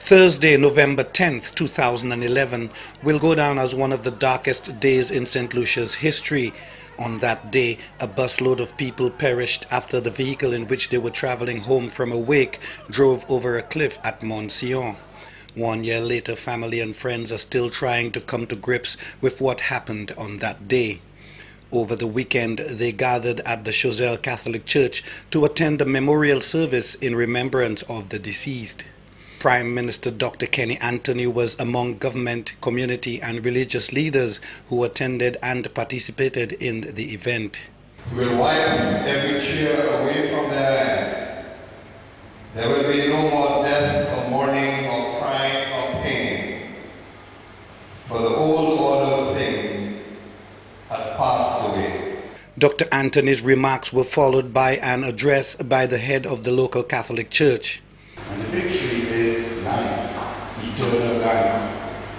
Thursday, November 10th, 2011, will go down as one of the darkest days in St. Lucia's history. On that day, a busload of people perished after the vehicle in which they were traveling home from a wake drove over a cliff at Morne Sion. 1 year later, family and friends are still trying to come to grips with what happened on that day. Over the weekend, they gathered at the Choiseul Catholic Church to attend a memorial service in remembrance of the deceased. Prime Minister Dr. Kenny Anthony was among government, community and religious leaders who attended and participated in the event. We'll wipe every tear away from their eyes. There will be no more death or mourning or crying or pain, for the old order of things has passed away. Dr. Anthony's remarks were followed by an address by the head of the local Catholic Church. And the victory is life, eternal life.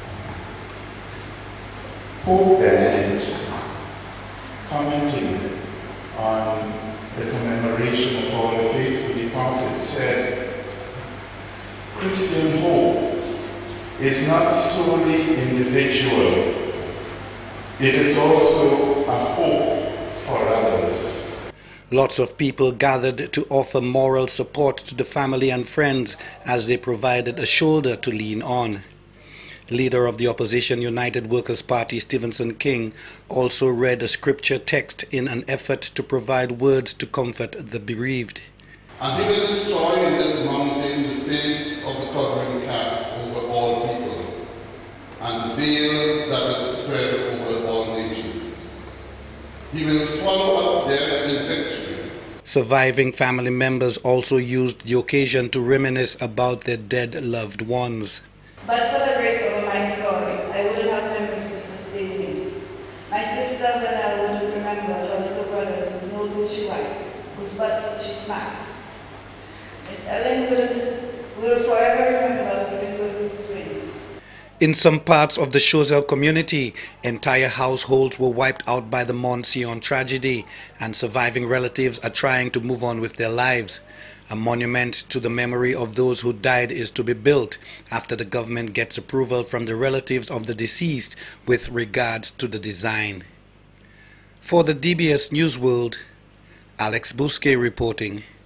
Pope Benedict, commenting on the commemoration of all the faithful departed, said, Christian hope is not solely individual, it is also a hope for others. Lots of people gathered to offer moral support to the family and friends as they provided a shoulder to lean on. Leader of the opposition United Workers' Party, Stephen King, also read a scripture text in an effort to provide words to comfort the bereaved. And he will destroy in this mountain the face of the covering cast over all people, and the veil that is spread over all nations. He will swallow up death in victory. Surviving family members also used the occasion to reminisce about their dead loved ones. But for the grace of Almighty God, I wouldn't have memories to sustain me. My sister Vanessa wouldn't remember her little brothers whose noses she wiped, whose butts she smacked. Miss Ellen will forever remember giving birth to twins. In some parts of the Choiseul community, entire households were wiped out by the Morne Sion tragedy, and surviving relatives are trying to move on with their lives. A monument to the memory of those who died is to be built after the government gets approval from the relatives of the deceased with regards to the design. For the DBS News World, Alex Bousquet reporting.